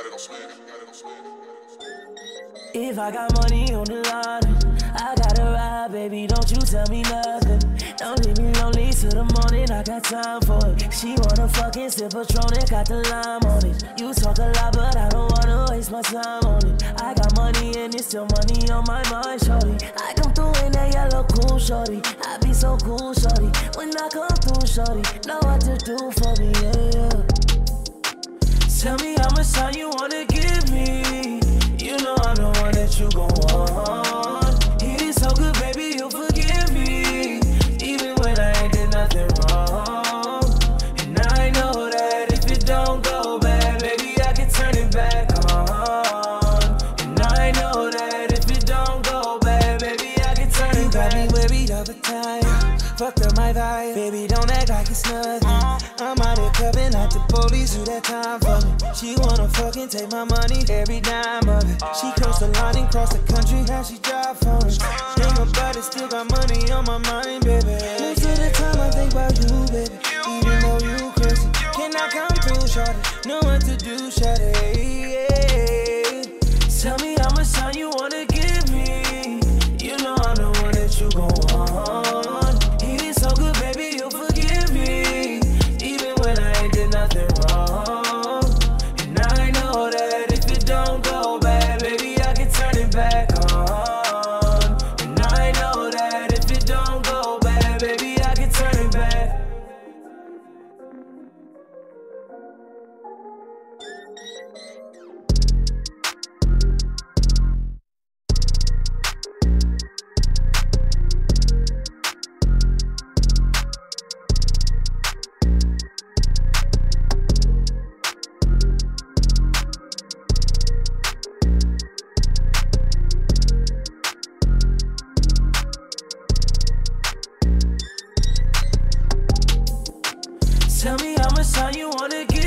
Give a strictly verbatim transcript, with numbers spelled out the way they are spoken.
If I got money on the line, I gotta ride, baby, don't you tell me nothing. Don't leave me lonely till the morning, I got time for it. She wanna fucking sip Patron and got the lime on it. You talk a lot, but I don't wanna waste my time on it. I got money and it's still money on my mind, shorty. I come through in that yellow cool, shorty. I be so cool, shorty. When I come through, shorty, know what to do for me, yeah, yeah. Tell me how much time you wanna give me. You know I'm the one that you gon' want. It is so good, baby, you'll forgive me. Even when I ain't did nothing wrong. And I know that if it don't go bad, baby, I can turn it back on. And I know that if it don't go bad, baby, I can turn it back. You got me worried all the time. Fucked up my vibe, baby, don't act like it's nothing. I'm out here clubbing at the police, do that time for me. She wanna fucking take my money, every dime of it. She crossed the line and crossed the country, how she drive for me. Think about it, still got money on my mind, baby. Most of the time I think about you, baby. Even though you crazy, can I come through, shawty? Know what to do, shawty, yeah. Tell me how much time you wanna give me. You know I'm the one that you gon' want. It is so good, baby, you'll forgive me. Even when I ain't did nothing wrong. And I know that if it don't go bad, baby, I can turn it back on. And I know that if it don't go bad, baby, I can turn it back. Tell me how much time you wanna give.